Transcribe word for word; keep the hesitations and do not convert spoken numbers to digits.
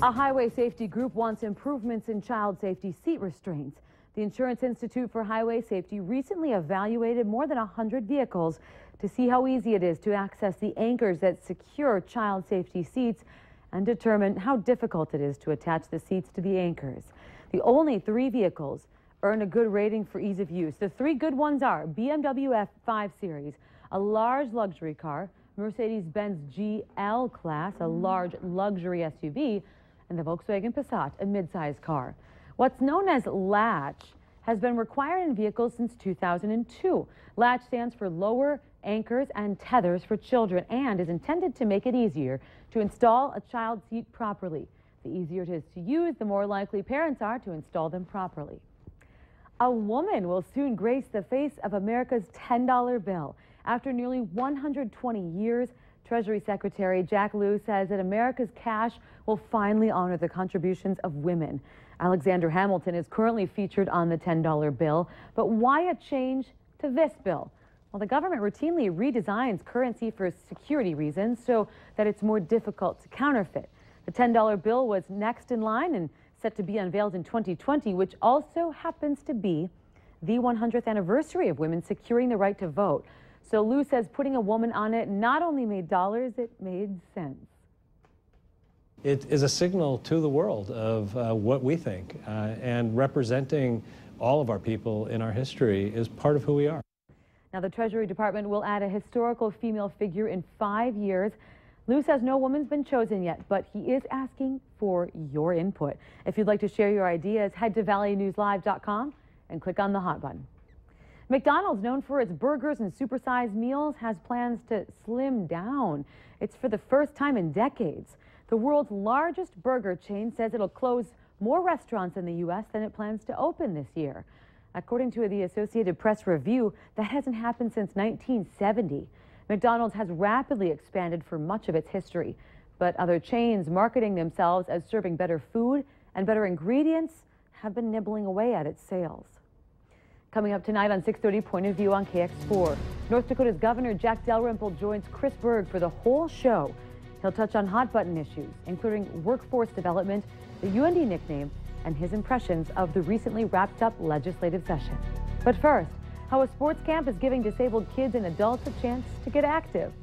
A highway safety group wants improvements in child safety seat restraints. The Insurance Institute for Highway Safety recently evaluated more than one hundred vehicles to see how easy it is to access the anchors that secure child safety seats and determine how difficult it is to attach the seats to the anchors. The only three vehicles earn a good rating for ease of use. The three good ones are B M W F five Series, a large luxury car, Mercedes-Benz G L Class, a large luxury S U V, and the Volkswagen Passat, a mid-size car. What's known as latch has been required in vehicles since two thousand two. Latch stands for lower anchors and tethers for children and is intended to make it easier to install a child seat properly. The easier it is to use, the more likely parents are to install them properly. A woman will soon grace the face of America's ten dollar bill. After nearly one hundred twenty years, Treasury Secretary Jack Lew says that America's cash will finally honor the contributions of women. Alexander Hamilton is currently featured on the ten dollar bill, but why a change to this bill? Well, the government routinely redesigns currency for security reasons so that it's more difficult to counterfeit. The ten dollar bill was next in line and set to be unveiled in twenty twenty, which also happens to be the one hundredth anniversary of women securing the right to vote. So Lew says putting a woman on it not only made dollars, it made sense. It is a signal to the world of uh, what we think, uh, and representing all of our people in our history is part of who we are. Now, the Treasury Department will add a historical female figure in five years. Lew says no woman's been chosen yet, but he is asking for your input. If you'd like to share your ideas, head to valley news live dot com and click on the hot button. McDonald's, known for its burgers and supersized meals, has plans to slim down. It's for the first time in decades. The world's largest burger chain says it'll close more restaurants in the U S than it plans to open this year. According to the Associated Press review, that hasn't happened since nineteen seventy. McDonald's has rapidly expanded for much of its history, but other chains marketing themselves as serving better food and better ingredients have been nibbling away at its sales. Coming up tonight on six thirty, Point of View on K X four. North Dakota's Governor Jack Dalrymple joins Chris Berg for the whole show. He'll touch on hot-button issues, including workforce development, the U N D nickname, and his impressions of the recently wrapped-up legislative session. But first, how a sports camp is giving disabled kids and adults a chance to get active.